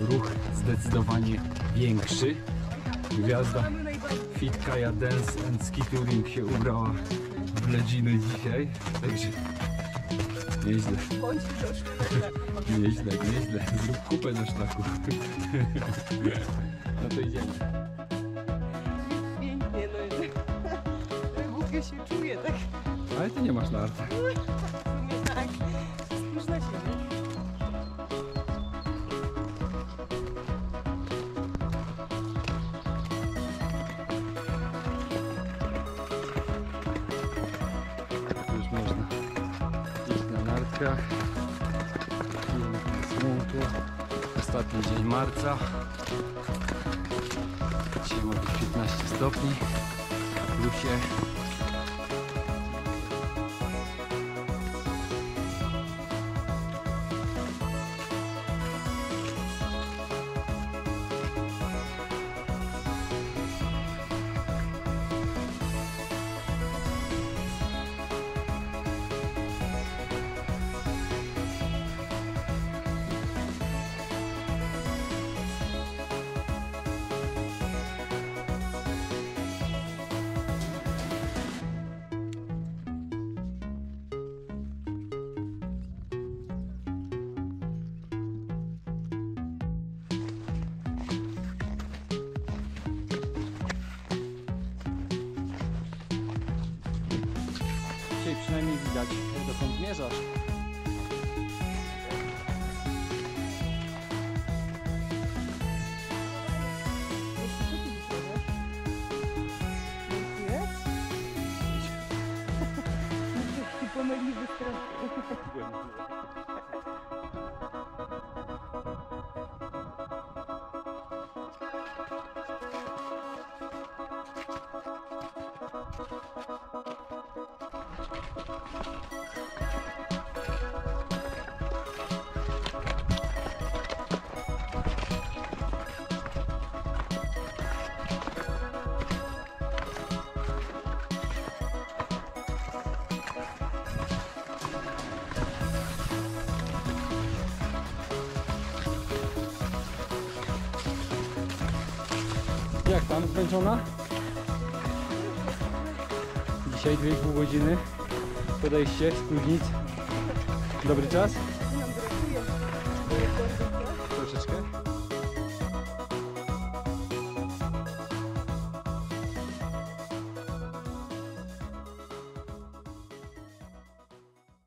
ruch zdecydowanie większy. Gwiazda Fit Kaja Dance and Ski Touring się ubrała w ledziny dzisiaj, także nieźle. Nieźle, nieźle. Zrób kupę na szlaku. No to idziemy. Pięknie, no głupio się czuję, tak? Ale ty nie masz nart. W sumie tak. Spójrz na siebie. Już można iść na nartkach. Słonko. Ostatni dzień marca. Dzisiaj ma być 15 stopni na plusie. Dzisiaj przynajmniej widać, dokąd zmierzasz. Pomylił strasznie. Jak tam? Zmęczona? Dzisiaj 2,5 godziny. Podejście z Kłudnic. Dobry czas? Nam brakuje. Troszeczkę.